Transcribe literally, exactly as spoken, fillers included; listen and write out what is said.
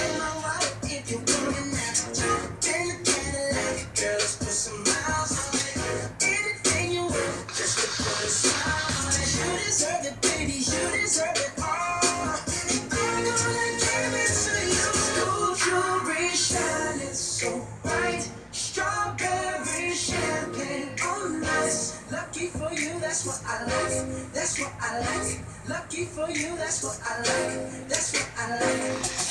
my wallet if you want it now. Jump in the Cadillac, girl, let's put some miles on it. Anything you want, just to put a smile on it. You deserve it, baby, you deserve it all. And I'm gonna give it to you. Gold jewelry shining so bright, strawberry champagne on ice. Lucky for you, that's what I like. That's what I like. Lucky for you, that's what I like. That's what I like.